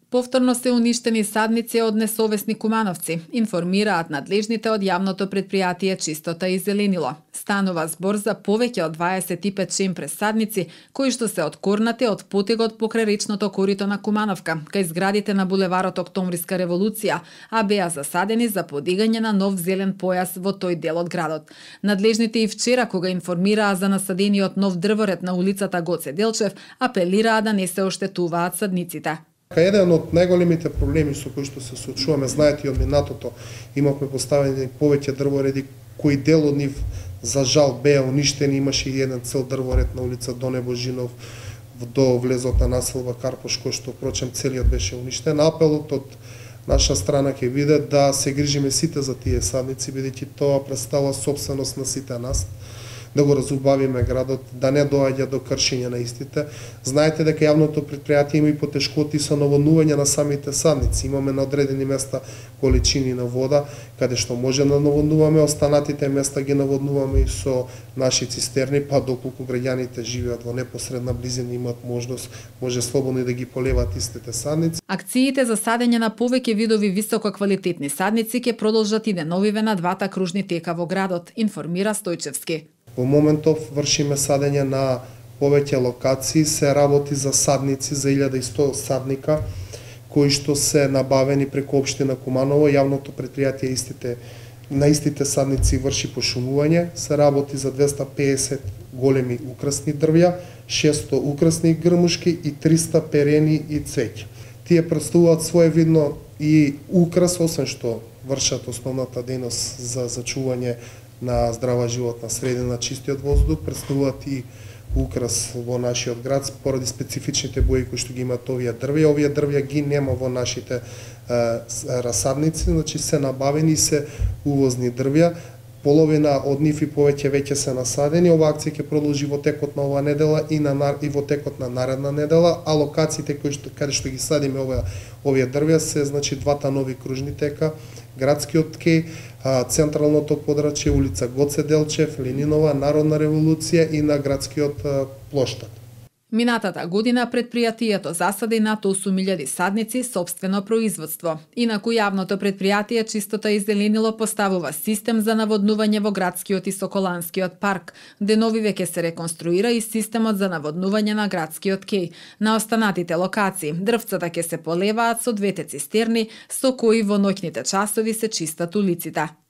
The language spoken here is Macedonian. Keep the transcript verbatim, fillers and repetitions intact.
Повторно се уништени садници од несовесни кумановци, информираат надлежните од јавното претпријатие Чистота и зеленило. Станува збор за повеќе од дваесет и пет шемпре садници, кои што се откорнати од потегот покрај речното корито на Кумановка, кај зградите на булеварот Октомвриска револуција, а беа засадени за подигање на нов зелен појас во тој дел од градот. Надлежните и вчера, кога информираа за насадениот нов дрворед на улицата Гоце Делчев, апелираа да не се оштетуваат садниците. Еден од најголемите проблеми со кои што се соочуваме, знаете и од минатото, имавме поставени повеќе дрвореди, кои дел од нив за жал беа уништени, имаше и еден цел дрворед на улица Доне Божинов до влезот на населба Карпош, кој што прочем целиот беше уништен. Апелот од наша страна ќе биде да се грижиме сите за тие садници, бидејќи тоа представува сопственост на сите нас, да го разубавиме градот, да не доаѓа до кршење на истите. Знаете дека јавното претпријатие има и потешкоти со наводнување на самите садници. Имаме на одредени места количини на вода, каде што може да наводнуваме, останатите места ги наводнуваме и со наши цистерни, па доколку граѓаните живеат во непосредна близина, имаат можност, може слободно и да ги полеват истите садници. Акциите за садење на повеќе видови висококвалитетни садници ќе продолжат и деновиве на двата кружни тека во градот, информира Стојчевски. Во моментов вршиме садење на повеќе локации, се работи за садници за илјада и сто садника, кои што се набавени преку општина Куманово. Јавното претпријатие истите, на истите садници врши пошумување, се работи за двеста пеесет големи украсни дрвја, шесто украсни грмушки и триста перени и цвеќа. Тие представуваат своевидно и украс, освен што вршат основната дејност за зачување на здрава животна средина, чистиот воздух, представуваат и украс во нашиот град поради специфичните бои кои што ги имаат овие дрвја. Овие дрвја ги нема во нашите е, расадници, значи се набавени, се увозни дрвја. Половина од нив и повеќе веќе се насадени. Ова акција ќе продолжи во текот на оваа недела и на и во текот на наредна недела, а локациите кои што каде што ги садиме овие овие дрвја се значи двата нови кружни тека, градскиот ткеј, централното подрачје, улица Гоце Делчев, Ленинова, Народна револуција и на градскиот плоштад. Минатата година претпријатието засади над осум илјади садници сопствено производство. Инаку јавното претпријатие Чистота и зеленило поставува систем за наводнување во градскиот и Соколанскиот парк. Деновиве ќе се реконструира и системот за наводнување на градскиот кеј. На останатите локации дрвцата ќе се полеваат со двете цистерни, со кои во ноќните часови се чистат улиците.